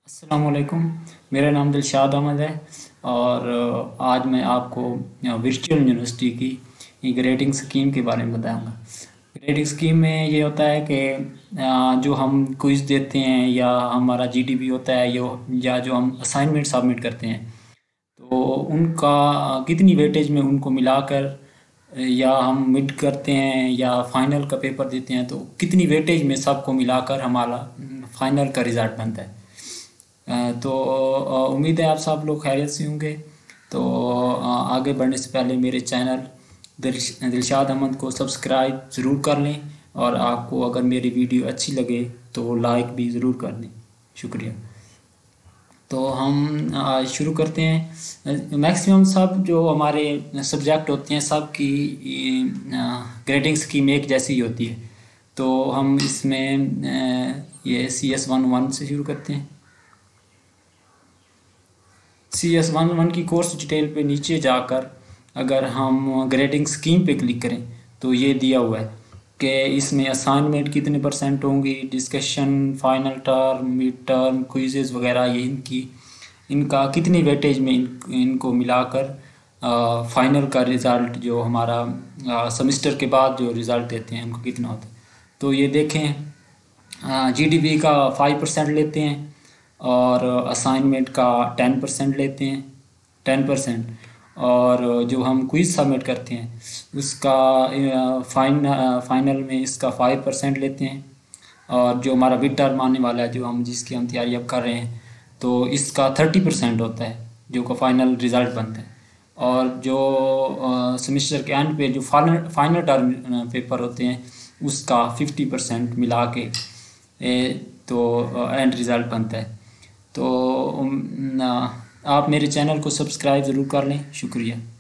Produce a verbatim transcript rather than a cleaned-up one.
अस्सलामुअलैकुम। मेरा नाम दिलशाद अहमद है और अ, आज मैं आपको वर्चुअल यूनिवर्सिटी की एक ग्रेडिंग स्कीम के बारे में बताऊंगा। ग्रेडिंग स्कीम में ये होता है कि अ, जो हम क्विज़ देते हैं या हमारा जीडीबी होता है यो या जो हम असाइनमेंट सबमिट करते हैं तो उनका कितनी वेटेज में उनको मिलाकर या हम मिड करते हैं या फाइनल का पेपर देते हैं तो कितनी वेटेज में सबको मिलाकर हमारा फाइनल का रिज़ल्ट बनता है। अ, तो अ, उम्मीद है आप सब लोग खैरियत से होंगे। तो अ, आगे बढ़ने से पहले मेरे चैनल दिल दिलशाद अहमद को सब्सक्राइब ज़रूर कर लें और आपको अगर मेरी वीडियो अच्छी लगे तो लाइक भी ज़रूर कर दें। शुक्रिया। तो हम आज शुरू करते हैं। मैक्सिमम सब जो हमारे सब्जेक्ट होते हैं सब की ग्रेडिंग स्कीम एक जैसी ही होती है। तो हम इसमें अ, ये सी एस वन वन से शुरू करते हैं। सी एस वन वन की कोर्स डिटेल पे नीचे जाकर अगर हम ग्रेडिंग स्कीम पे क्लिक करें तो ये दिया हुआ है कि इसमें असाइनमेंट कितने परसेंट होंगी, discussion, final term, mid term, quizzes वगैरह, ये इनकी इनका कितनी वेटेज में इन, इनको मिलाकर फाइनल का रिज़ल्ट जो हमारा सेमेस्टर के बाद जो रिज़ल्ट देते हैं उनको कितना होता है। तो ये देखें, जीडीपी का फाइव परसेंट लेते हैं और असाइनमेंट का टेन परसेंट लेते हैं, टेन परसेंट। और जो हम क्विज़ सबमिट करते हैं उसका फाइन फाइनल में इसका फाइव परसेंट लेते हैं। और जो हमारा मिड टर्म आने वाला है जो हम जिसकी हम तैयारी अब कर रहे हैं तो इसका थर्टी परसेंट होता है जो का फाइनल रिज़ल्ट बनता है। और जो सेमेस्टर के एंड पे जो फाइनल फाइनल टर्म पेपर होते हैं उसका फिफ्टी परसेंट मिला के ए, तो एंड रिज़ल्ट बनता है। तो उम, ना, आप मेरे चैनल को सब्सक्राइब ज़रूर कर लें। शुक्रिया।